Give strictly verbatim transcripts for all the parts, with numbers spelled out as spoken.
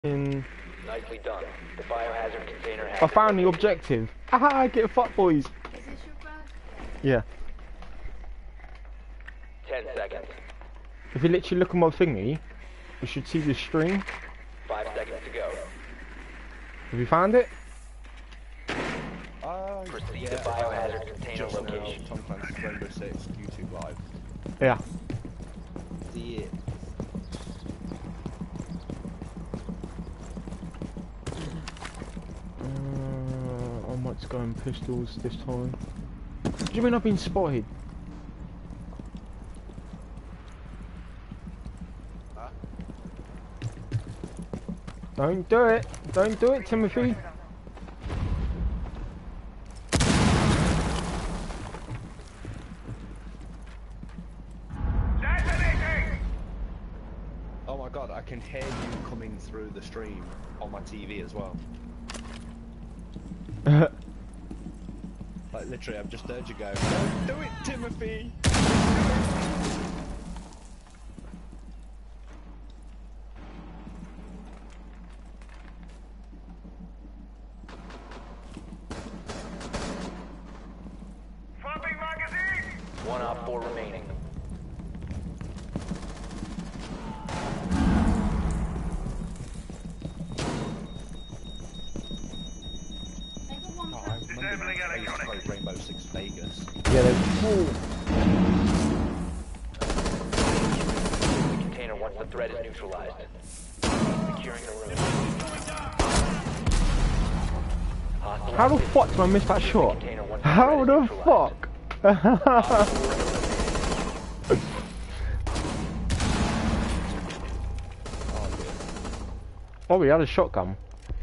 In... Nicely done. The biohazard container has I found the objective. Haha, get fucked, boys. Is this your bag? Yeah. Ten seconds. If you literally look at my thingy, you should see the string. Five seconds to go. Have you found it? Uh, Proceed yeah, to biohazard container just location. now, Tom Clancy's Rainbow Six YouTube Live. Yeah. See it. Uh, I might just go in pistols this time. What do you mean I've been spotted? Huh? Don't do it. Don't do it, Timothy. Oh my god, I can hear you coming through the stream on my T V as well. Like literally, I've just heard you go, "Don't do it, Timothy!" Swapping magazine! One op four remaining. I got one Oh, for I remember Disabling when I used to electronics. play Rainbow Six Vegas. Yeah, they... The container once the threat is neutralized. Securing the room. Hostile How the activity. fuck did I miss that shot? Container once the How threat the is neutralized. fuck? Op four eliminated. Oh, we had a shotgun.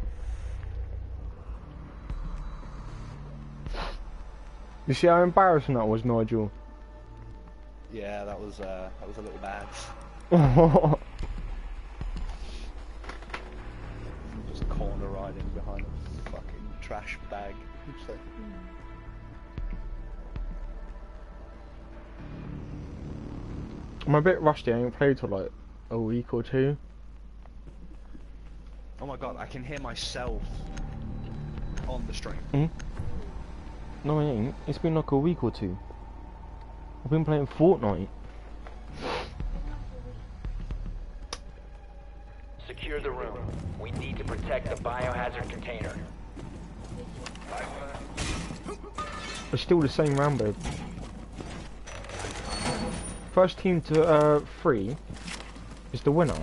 You see how embarrassing that was, Nigel? Yeah, that was uh, that was a little bad. Just corner riding behind a fucking trash bag. It's like, I'm a bit rusty. I ain't played for like a week or two. oh my god, I can hear myself on the stream. Mm? No, it ain't. It's been like a week or two. I've been playing Fortnite. Secure the room. We need to protect the biohazard container. It's still the same round, babe. First team to uh, three is the winner.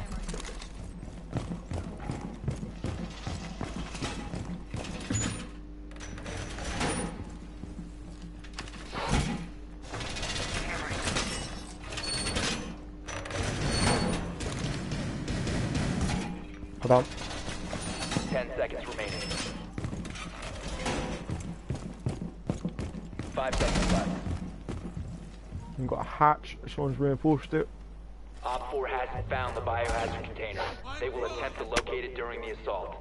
Hold on. Ten seconds remaining. Five seconds left. We've got a hatch. Someone's reinforced it. Op four hasn't found the biohazard container. They will attempt to locate it during the assault.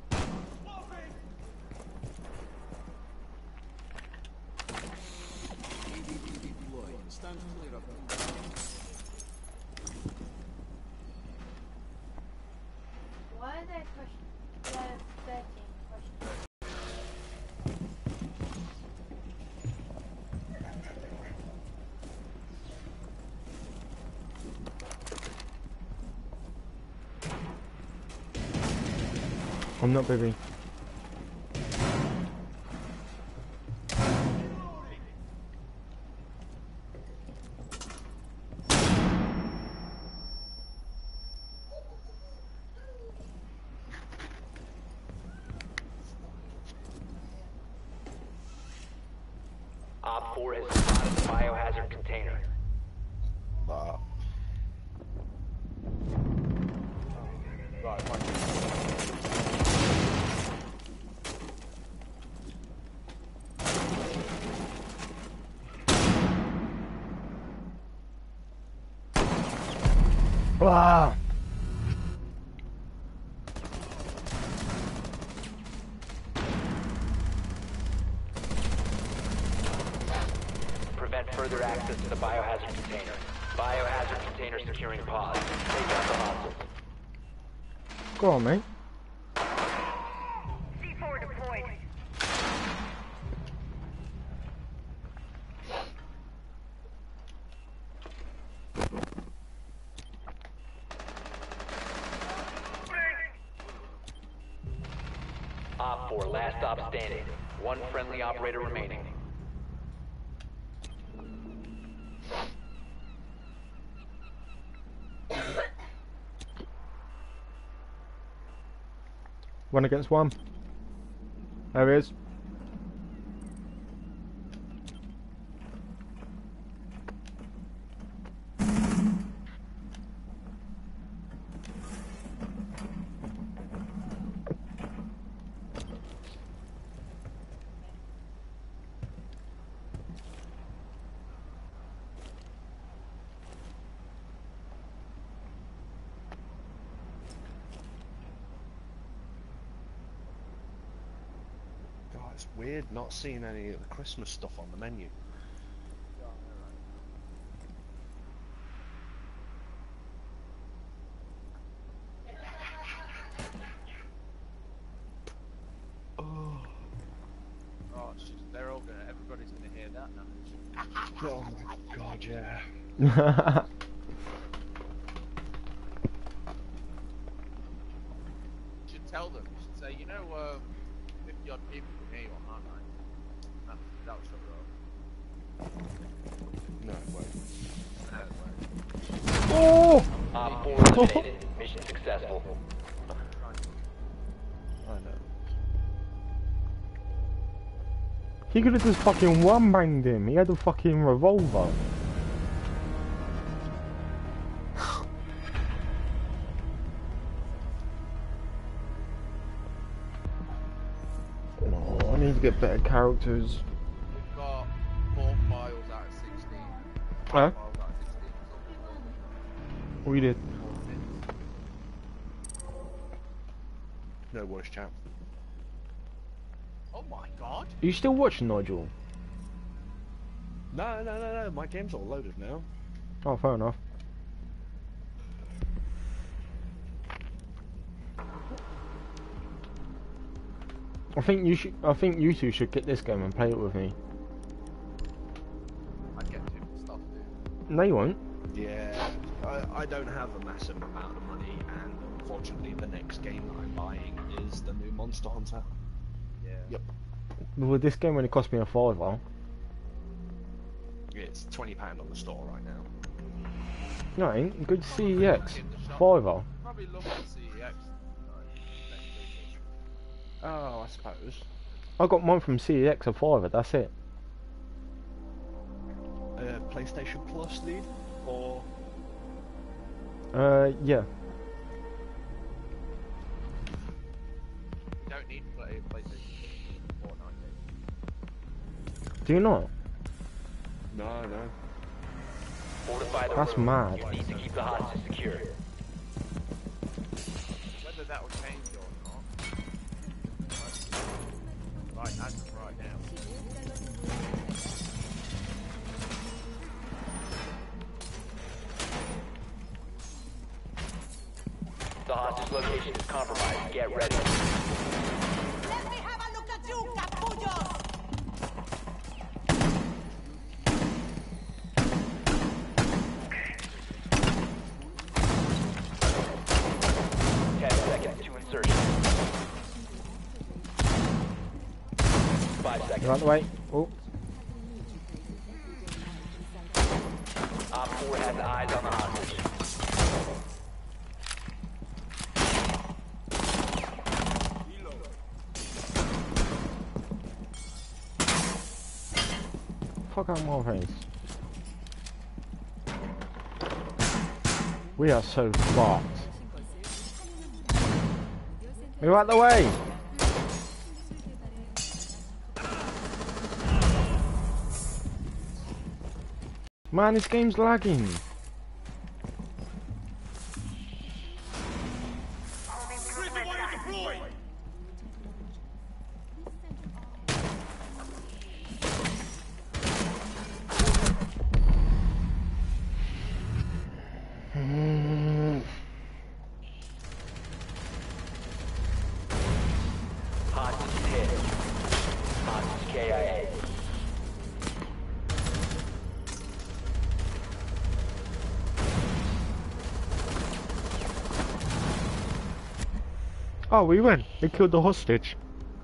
Why are there questions? There are thirteen questions. I'm not, baby. Op four has spotted the biohazard container. Ah. Right, fine. Ah! Prevent further access to the biohazard container. Biohazard container securing pods. Take out the hostiles. Go on, mate. Op four, last stop standing. One friendly operator remaining. One against one. There he is. God, it's weird not seeing any of the Christmas stuff on the menu. Oh, Oh, it's just, they're all gonna, everybody's gonna hear that now. oh my God, yeah. You should tell them, you should say, you know, um, fifty odd people can hear you on our night. That, that was so wrong. No, it won't. No, it won't. Oh! Op four eliminated. Mission successful. I know. He could have just fucking one banged him. He had a fucking revolver. Oh, I need to get better characters. We've got four files out of sixteen. Huh? Files out of sixteen. So We did. four minutes. No worse, chap. Oh my god! Are you still watching, Nigel? No, no, no, no. My game's all loaded now. Oh, fair enough. I think you should. I think you two should get this game and play it with me. I'd get too much stuff, dude. No, you won't. Yeah, I, I don't have a massive amount of money, and unfortunately, the next game that I'm buying is the new Monster Hunter. Yeah. Yep. Well, this game only cost me a fiver. It's twenty pound on the store right now. No, it ain't. Good C E X. In the shop. Fiver. Probably love the C E X. Like, next week. Oh, I suppose. I got mine from C E X a fiver. That's it. Uh, PlayStation Plus lead or Uh, yeah. You don't need to play PlayStation Fortnite game. Do you not? no, no. Fortify the That's room. mad. You need to keep the hostage secure. Whether that will change or not. Right, as of right now. The hostage location is compromised. Get ready. Let me have a look at you, capullos! Ten seconds to insertion. Five seconds. You're out the way. Oh. Op four has eyes on the hostage. Fuck out my face. We are so fucked. Move out the way! Man, this game's lagging. Mm. Hostage hit. Hostage K I A. Oh, we win. They killed the hostage.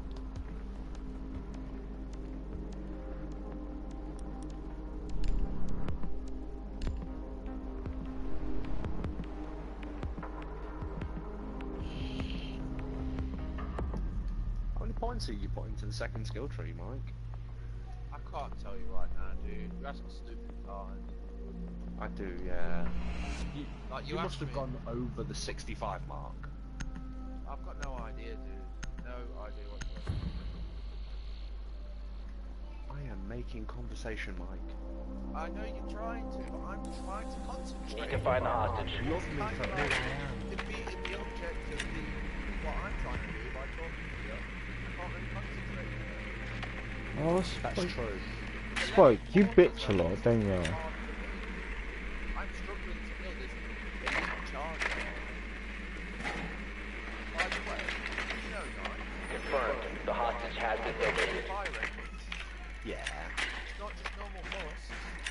points are you putting into the second skill tree, Mike? I can't tell you right now, dude. You ask me stupid time. I do, yeah. You, Like, you you must asked have me- gone over the sixty-five mark. I've got no idea, dude. No idea whatsoever. I am making conversation, Mike. I know you're trying to, but I'm trying to concentrate. Need to find the hostage. Love me Kind for of who I like am. defeating the object of the, what I'm trying to do by talking to you. I can't really concentrate. Oh, That's Spike. true. Spike, you bitch a lot, don't you? I'm struggling to kill this thing in charge. By the way, you know, guys, Confirmed. The hostage has been located. fire engines, Yeah. it's not just normal horse.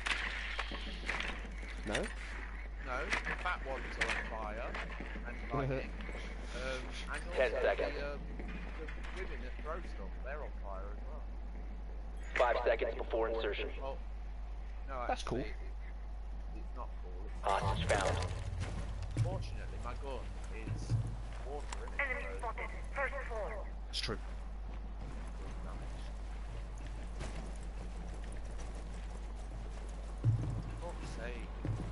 No? No, the fat ones are on fire and lightning. um, and also Ten seconds. The, um, the women that throw stuff, they're on fire as well. Five seconds before insertion. Well, no, That's cool. actually, it- it's not cool. It's Hostage found. Fortunately, my gun is water in it. Enemy so- spotted. First floor. That's true. Fuck's sake.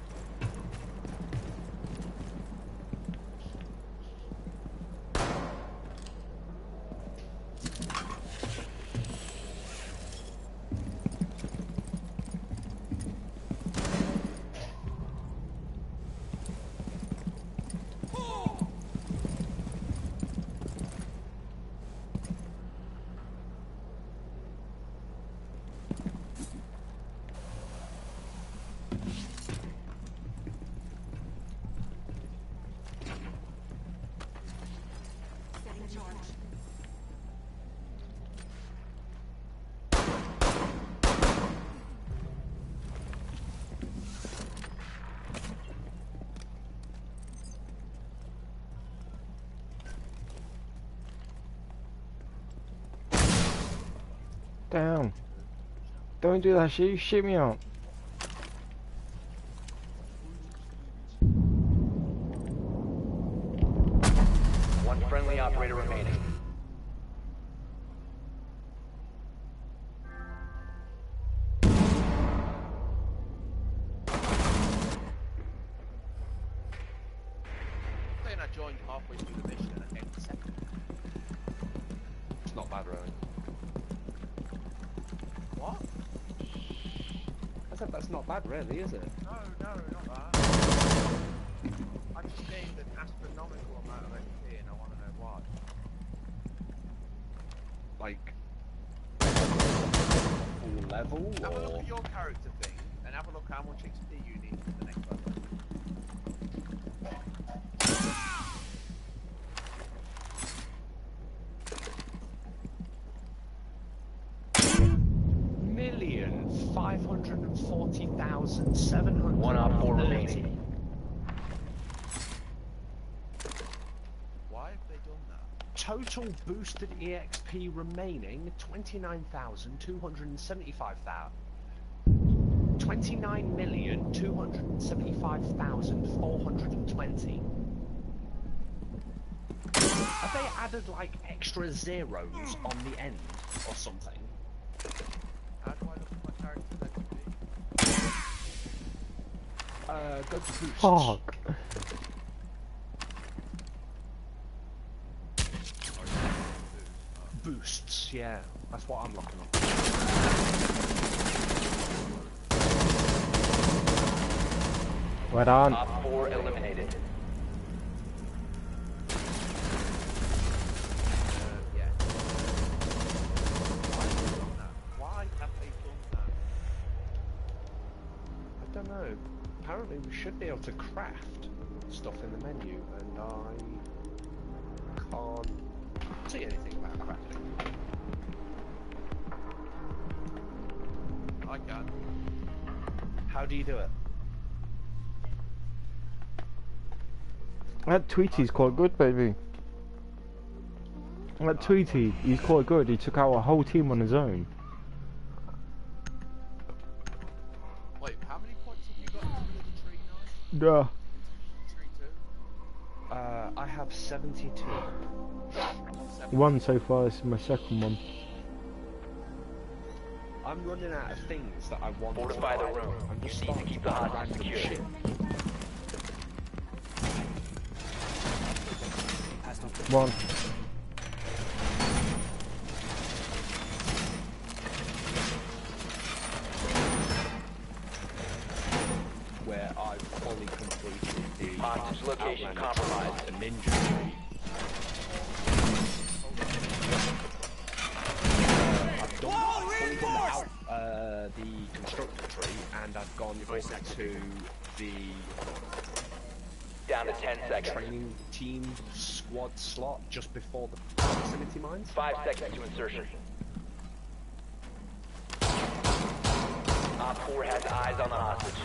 Setting charge. Down. Don't do that shit, you shit me out. One friendly operator remaining. Saying I joined halfway through the mission and I came second. It's not bad, really. What? I said that's not bad, really, is it? No, no, not that. I just gained an astronomical amount of X P and I want to know why. Like, full level, Have a look or at your character thing and have a look how much X P you need for the next level. million five hundred and forty thousand seven hundred. One op four remaining. Why have they done that? Total boosted E X P remaining twenty-nine thousand two hundred and seventy-five thousand. twenty-nine million two hundred and seventy-five thousand four hundred and twenty. Have they added like extra zeros on the end or something? How do I look at my character's X P? Uh, go to boosts. Fuck. Boosts, yeah. That's what I'm looking at. Well done. Op four eliminated. Uh, yeah. Why have they done that? Why have they done that? I don't know. Apparently we should be able to craft stuff in the menu, and I can't see anything about crafting. I can. How do you do it? That Tweety's quite good, baby. That Tweety, he's quite good. He took out a whole team on his own. Wait, how many points have you got into the tree now? Duh. Tree two? Uh, I have seventy-two. seventy-two. One so far, this is my second one. I'm running out of things that I want Fortify to the buy. room. I'm You just need to starting keep to the buy hostage random secure. shit. One. Where I've fully completed the Hostage location Outlander compromised. tree, the ninja tree. I've done, I've fully done the, out, uh, the constructor tree, and I've gone over to the Down to ten seconds. training team squad slot just before the proximity mines. Five seconds to insertion. Op four has eyes on the hostage.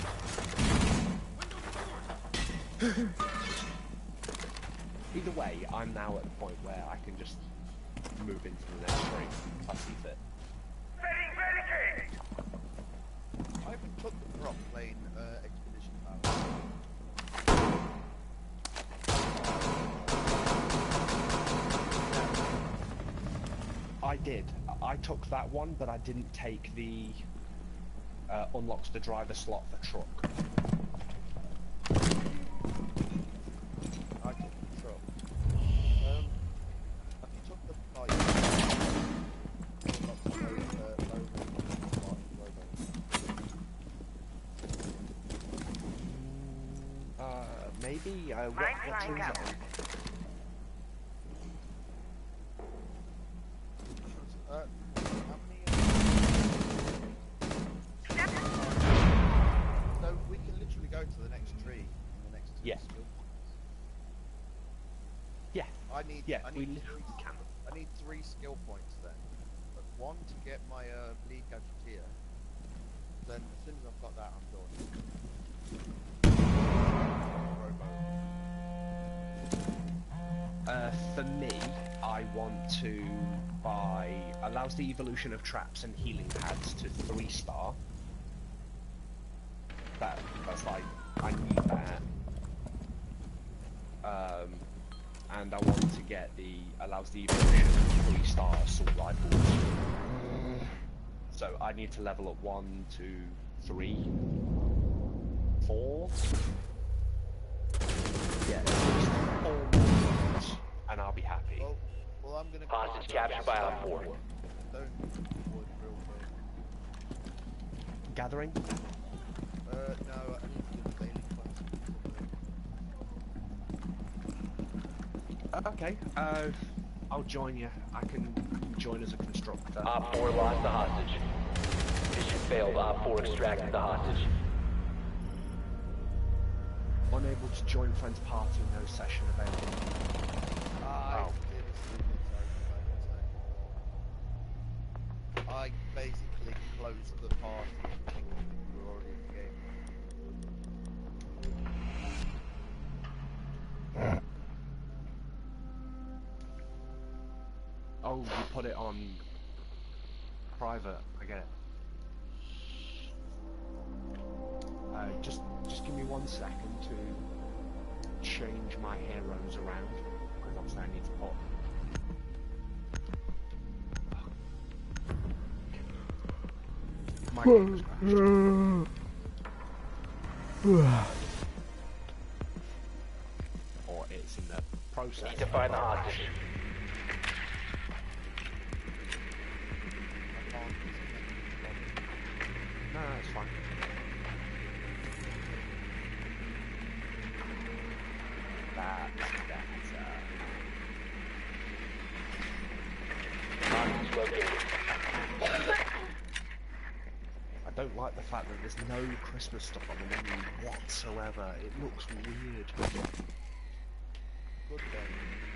Either way, I'm now at the point where I can just move into the next tree if I see fit. Setting barricade! I haven't took the prop plane uh, expedition power. I did. I took that one, but I didn't take the uh, unlocks the driver slot for truck. I took the truck. Um, have you took the bike? Not the low, uh, low, low, low, low. Uh, maybe. Uh, what, what tree is it on? Uh, how many? Uh, so we can literally go to the next tree in the next two Yeah. skill points. Yeah. I need. Yeah, I we need literally three. can. I need three skill points then. But one to get my uh, lead gadgeteer. Then as soon as I've got that, I'm done. Robo. Uh, for me, I want to buy allows the evolution of traps and healing pads to three star. That that's like I need that. Um, and I want to get the allows the evolution of three star assault rifles. So I need to level up one, two, three, four. Yeah, at least four more ones, and I'll be happy. Well, well, I'm gonna. Hostage captured by Op four. Don't wood real quick. Gathering? Uh, no, I need to do the daily quest. Uh, okay. Uh, I'll join you. I can join as a constructor. Op four lost the hostage. Mission failed. Op four extracted the hostage. Unable to join friend's party. No session available. I Oh. did a secret, I basically closed the party thinking we were already in the game. Oh, you put it on private. I get it. Uh, just, just give me one second to change my heroes around, because obviously I need to put. My game's crashed. Or it's in the process. Need to find the of hostage. crashing. I can't No, no, it's fine. That, that's, uh... Hostage located. I don't like the fact that there's no Christmas stuff on the menu whatsoever. It looks weird. good then.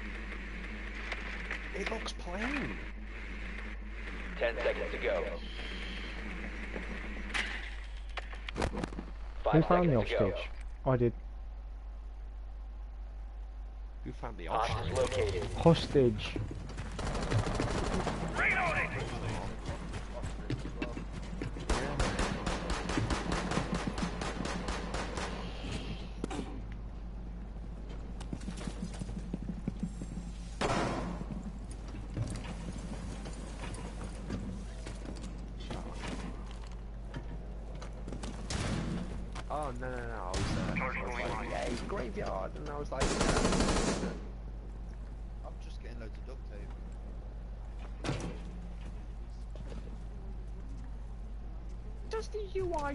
It looks plain. Ten seconds to go. Who Five found the seconds to go. hostage? I did. Who found the Hostage hostage? located. Hostage. Reloading! oh no no no, I was, uh, I was like, yeah, it's graveyard, and I was like, yeah. I'm just getting loads of duct tape. Does the U I?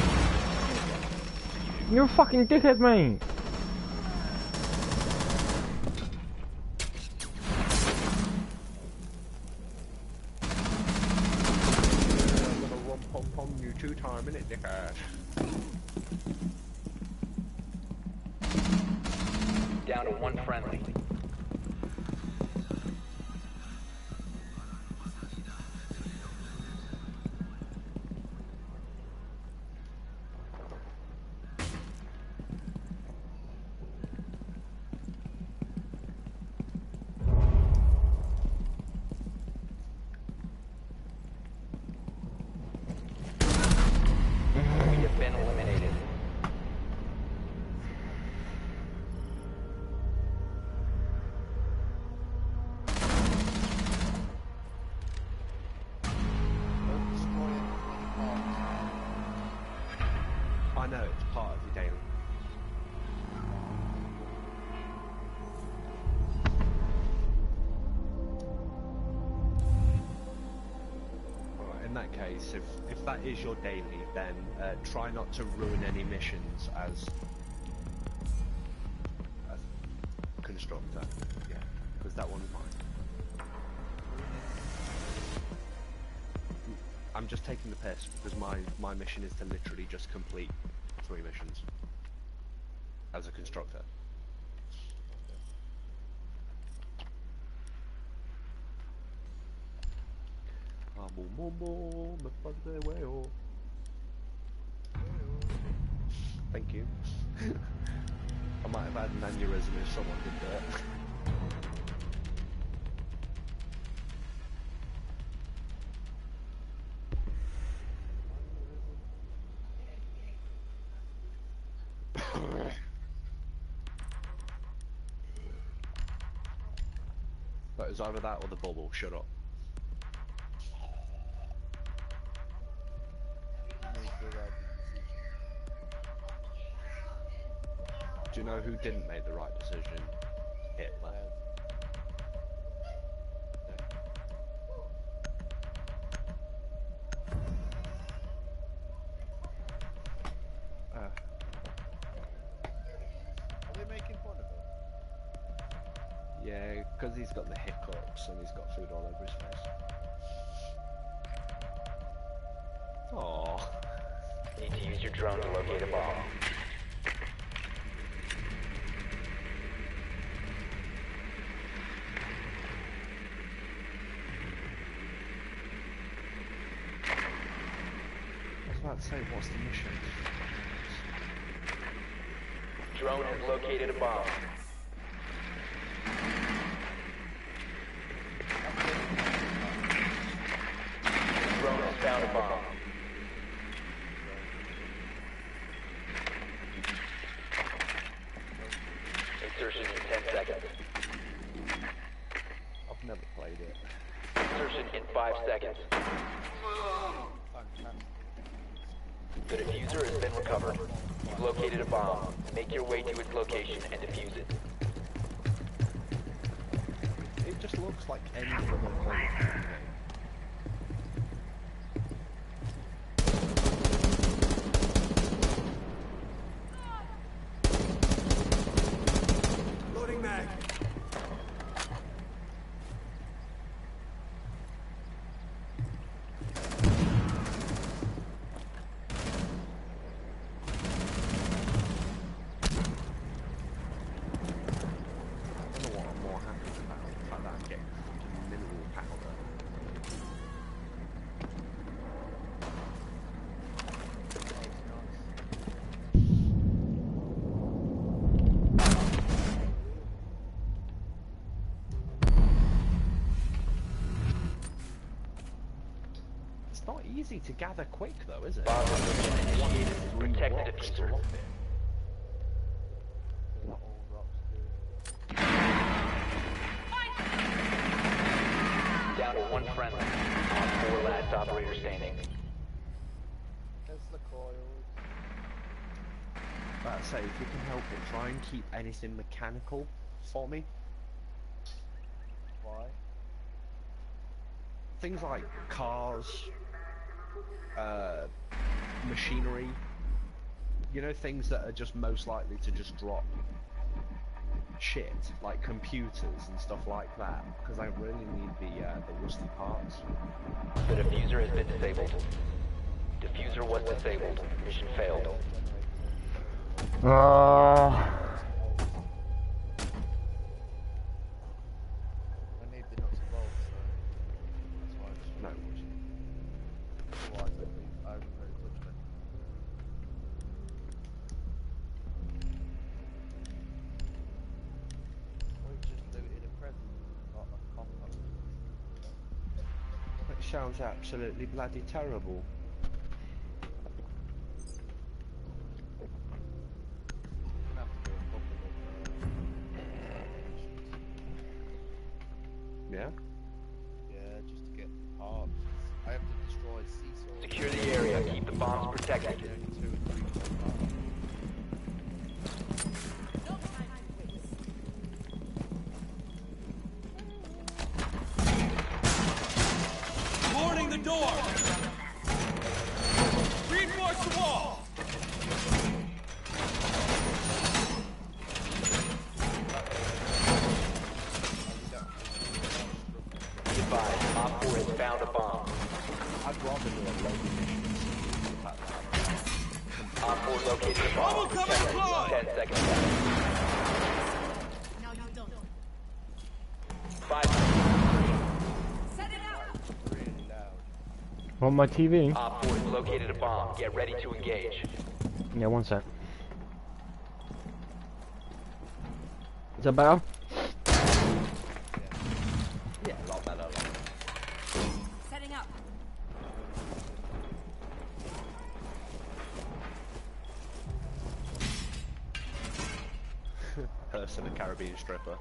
You're a fucking dickhead, mate. I'm gonna run pump on you two time innit, dickhead. Down to one friendly. We have been eliminated. Don't destroy it with any parts. I know it's part of your daily. Alright, in that case, if if that is your daily, then uh, try not to ruin any missions as as constructor. Yeah, because that one's mine. I'm just taking the piss because my my mission is to literally just complete three missions as a constructor. Thank you. I might have had an aneurysm if someone did that. But it's either that or the bubble. Shut up. Make the right decision. Do you know who didn't make the right decision? Hitler. Uh, Are they making fun of him? yeah, because he's got the hiccups and he's got food all over his face. Aww. Need to use your drone to locate a bomb. I was about to say, what's the mission? Drone has located a bomb. Drone has found a bomb. Insertion in ten seconds. I've never played it. Insertion in five seconds. Fantastic. The diffuser has been recovered. You've located a bomb. Make your way to its location and defuse it. It just looks like any other Call of Duty game. Loading mag. I don't know what I'm more happy about, the fact that I'm getting fucking mineral powder. It's not easy to gather quick though, is it? Bomb location initiated. Protect the Rocks to diffuser. lock it. They're not all rocks, dude. Down to one friendly. On four last operator standing. There's the coils. about to say, if you can help it, try and keep anything mechanical for me. Why? Things like cars, uh, machinery, you know, things that are just most likely to just drop shit, like computers and stuff like that, because I really need the, uh, the rusty parts. The diffuser has been disabled. Diffuser was disabled. Mission failed. Uh, I need the nuts and bolts, so that's why I just No. Otherwise, I think I haven't really touched it. Or you just looted a present. Not a compound. It sounds absolutely bloody terrible. Gonna have to do a couple of uh, missions. Yeah? Yeah, just to get parts. I have to destroy Seesaw. Secure the area. Keep the bombs protected. Yeah, only two or three parts. Boarding the door! Reinforce the wall! Advise, Op four has found a bomb. I'd rather do a loading mission. Op four located a bomb. Trouble coming Protect it. close! Ten seconds left. Now you don't. Five. Set it out. Really loud. on my T V. Op four has located a bomb. Get ready to engage. Yeah, one sec. Is that better? Yeah, a lot better. a lot better. Setting up. Person, a Caribbean stripper.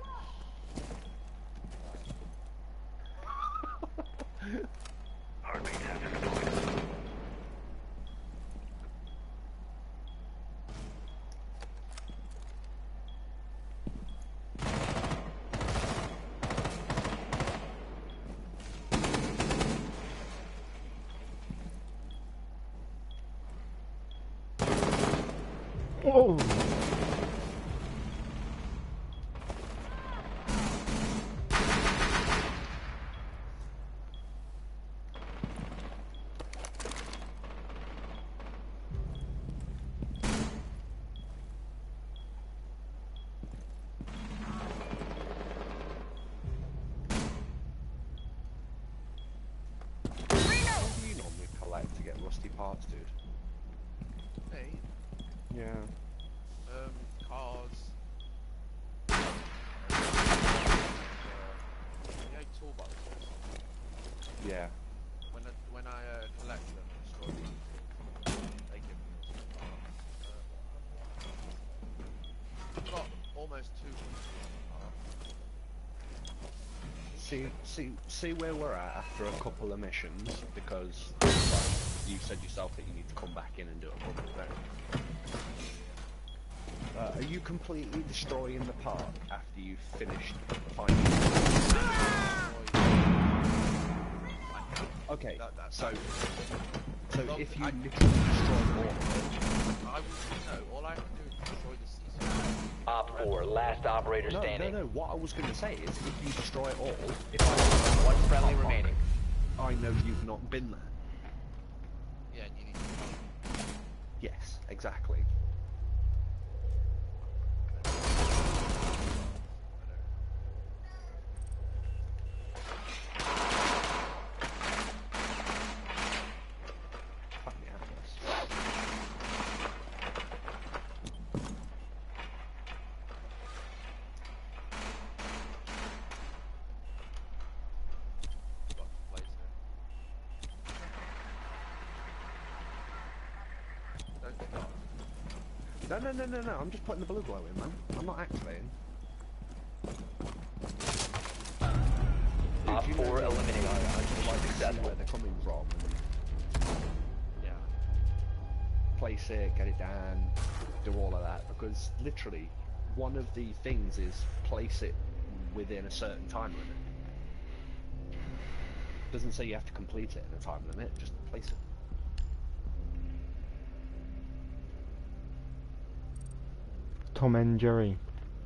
Oh. What do you normally collect to get rusty parts, dude? Hey, Yeah. um, cars. Uh, you know, toolboxes. Yeah. When I, when I uh, collect them, destroy them, they give me some parts. Uh, I've got almost two hundred parts. See, see, see where we're at after a couple of missions, because like, you said yourself that you need to come back in and do a couple of things. Uh, are you completely destroying the park after you've finished finding? Okay, That- that- so, that- so Well, if you I- literally destroy all of I would no. All I have to do is destroy the seesaw. Op four, last operator it, no, no, standing. no. What I was going to say is, if you destroy it all, if I One friendly remaining. I know you've not been there. Yeah, and you need to come. Yes, exactly. Fuck me out of this. Got to place it. Don't stop. No, no, no, no, no. I'm just putting the blue glow in, man. I'm not activating. Op Do you know four me? eliminated. I, I just like to see Successful. where they're coming from. Yeah. Place it, get it down. do all of that because literally one of the things is place it within a certain time limit. Doesn't say you have to complete it in a time limit, just place it. Tom and Jerry.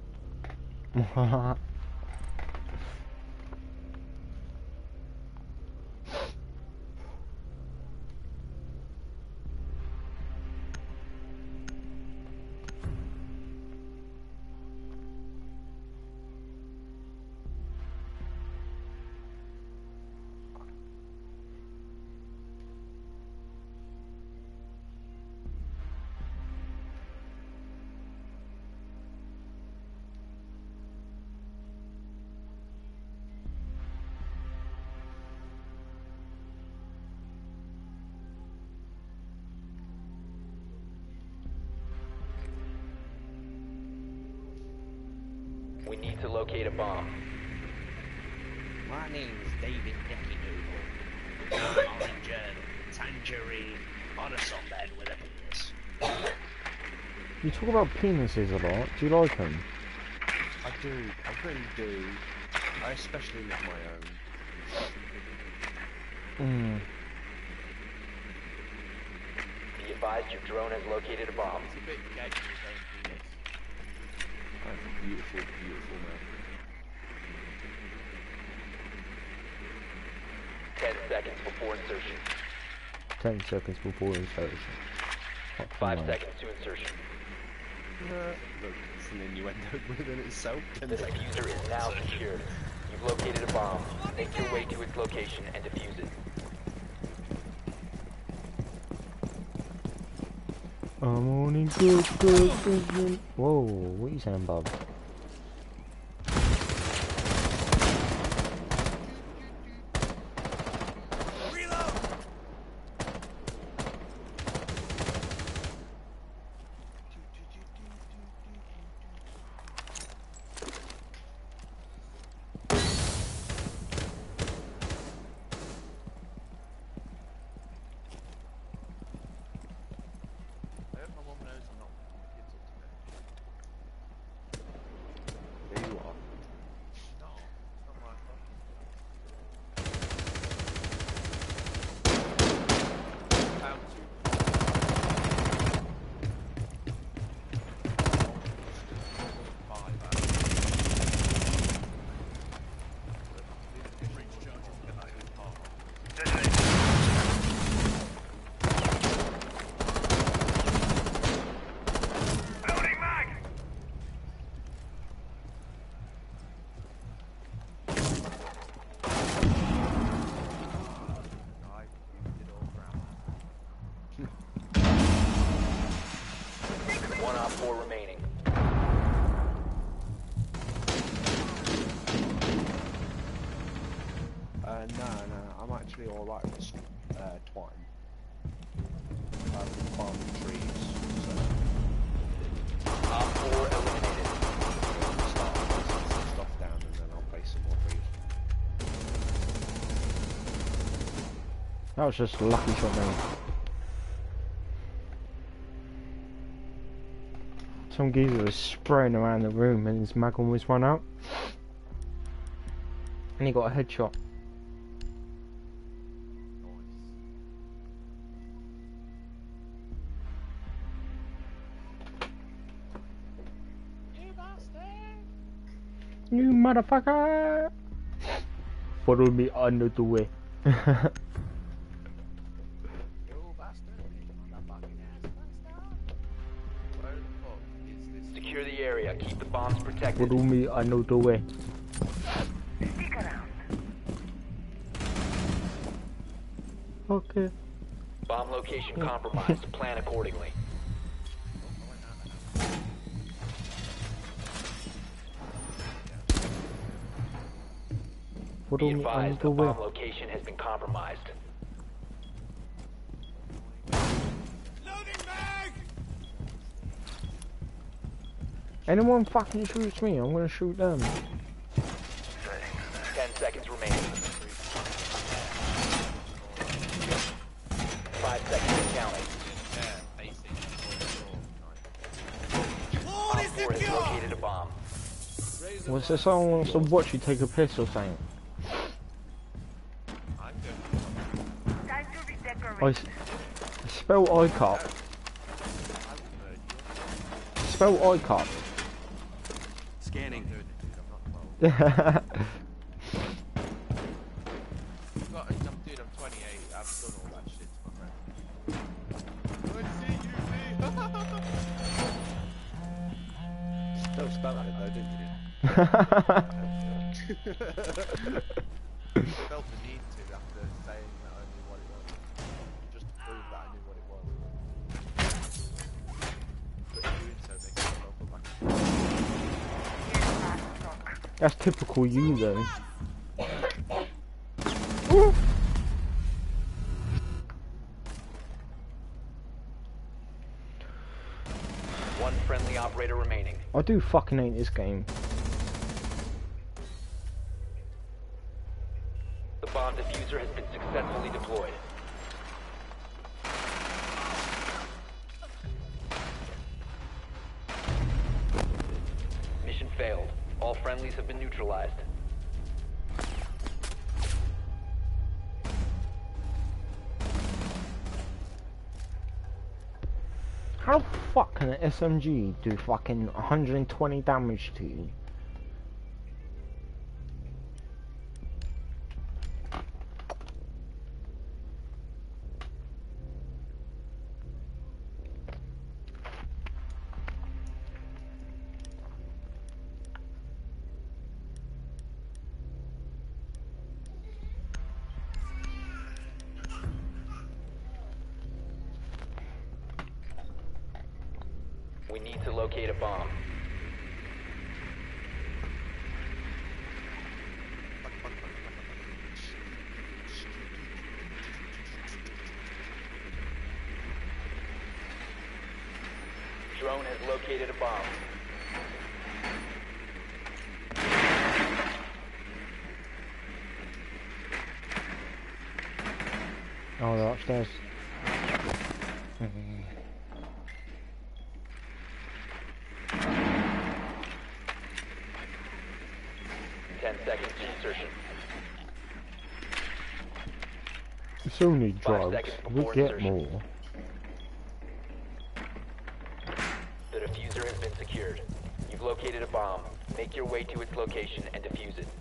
We need to locate a bomb. My name is David Dicky Noodle. I'm orange and tangerine on a sunbed with a penis. You talk about penises a lot. Do you like them? I do, I really do. I especially love my own. Hmm. Be advised your drone has located a bomb. It's a bit gay with his own penis. That's beautiful, beautiful man. Ten seconds before insertion. Ten seconds before insertion. Fuck Five mine. seconds to insertion. Uh, look, it's an innuendo within itself. The diffuser is now secured. You've located a bomb. Make your way to its location and defuse it. I'm only good, good, good, good. Whoa, what are you saying, Bob? I hope my mum knows I'm not picking kids up today. There you are. No, it's not my fault. Found two. Five, uh, Breach charges get that in half. I used it all ground. One op four remaining. Uh, no, no, I'm actually alright with this, uh, twine. I've been farming trees, so Op four eliminated. I'll start placing some stuff down and then I'll place some more trees. That was just a lucky shot, mate. Some geezer was spraying around the room and his mag almost run out. And he got a headshot. You motherfucker! Follow me under the way. You bastard! Motherfucking ass bastard! Where the fuck is this? Secure the area. Keep the bombs protected. Follow me under the way. Okay. Bomb location compromised. Plan accordingly. Be Follow me under advised, the the way. bomb location has been compromised. Loading mag! Anyone fucking shoots me, I'm gonna shoot them. Ten seconds remaining. Five seconds and counting. Yeah, facing. Was there someone wants to watch you take a piss or something? I'm good. I s spell ICOP. I will murder you. Spell ICOP. Scanning. Dude, dude, I'm not twelve. Yeah. I've got, I'm, dude, I'm twenty-eight. I've done all that shit, my friend. Good to see you, Still spell that though, didn't you? I felt the need to after saying that I knew what it was. Just to prove that I knew what it was. But doing so makes myself look like That's typical you though. One friendly operator remaining. I do fucking hate this game. The bomb diffuser has been successfully deployed. Mission failed. All friendlies have been neutralized. How the fuck can an S M G do fucking one hundred twenty damage to you? We need to locate a bomb. Drone has located a bomb. Oh, they're upstairs. Ten seconds to insertion. It's only Five drugs. seconds We before get insertion. more. The diffuser has been secured. You've located a bomb. Make your way to its location and defuse it.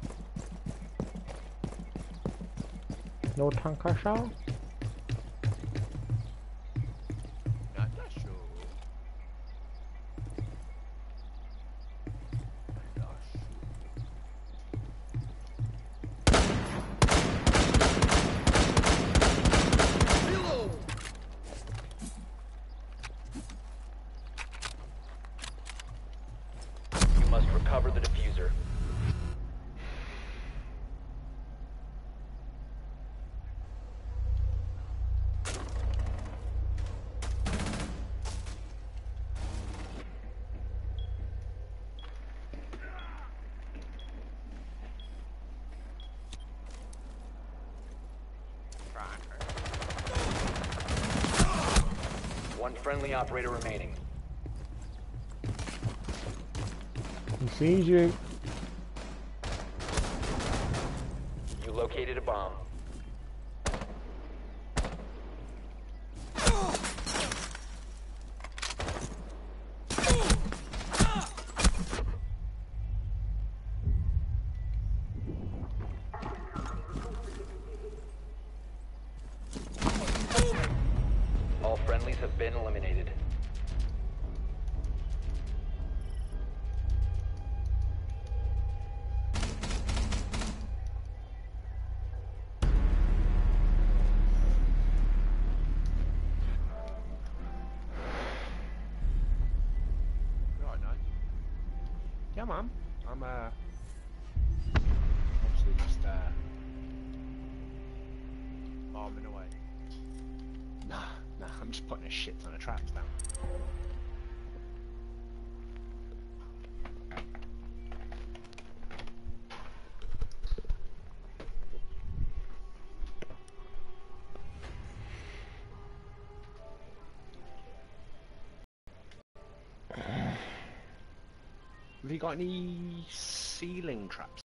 No tanker shell? Not that sure. Not sure. You must recover the diffuser. One friendly operator remaining. He sees you. You located a bomb. All friendlies have been eliminated. Right, nice. Yeah, man. I'm uh, obviously just uh, Arming away. nah, nah. I'm just putting a shit ton of traps down. Have you got any ceiling traps?